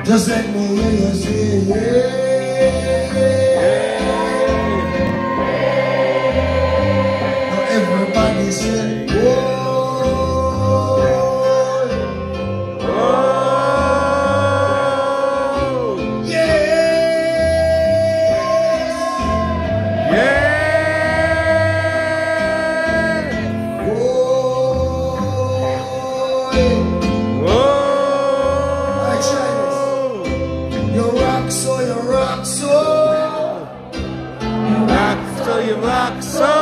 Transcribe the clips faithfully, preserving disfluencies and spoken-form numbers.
Just let me hear you say, yeah. Now everybody say, whoa, oh, yeah, yeah, whoa. whoa. Like Chinese. You rock so, you rock so. Rock so you rock so.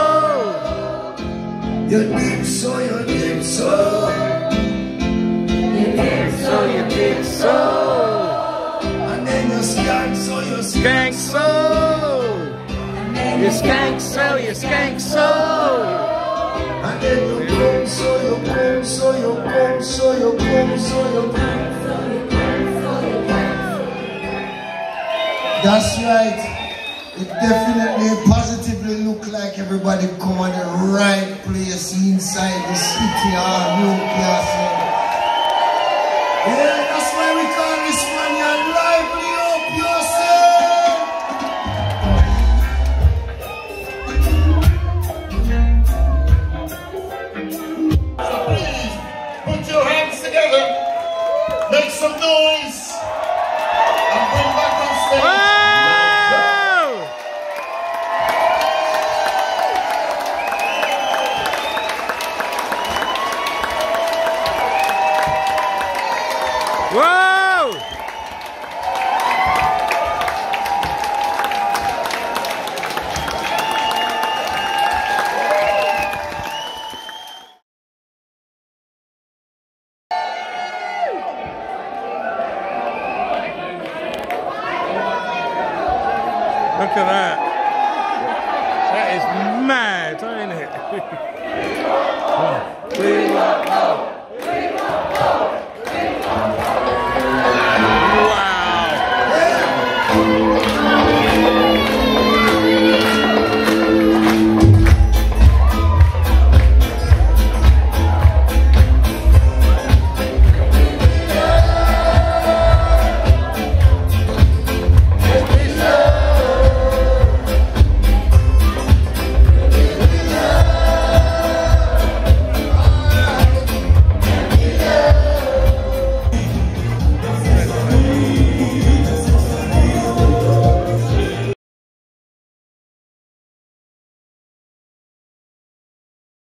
You deep so, you deep so. You dig so you dig so. And then you skank so, you Skank so. You skank so you skank so. and then you come so, you come so, you come so, you come so, you come. That's right. It definitely positively look like everybody come at the right place inside the city or nucleus. Yeah, that's why we call this one your lively up yourself. So please, put your hands together, make some noise, and bring back on stage. Whoa! Whoa! Look at that. That is mad, ain't it? We want love.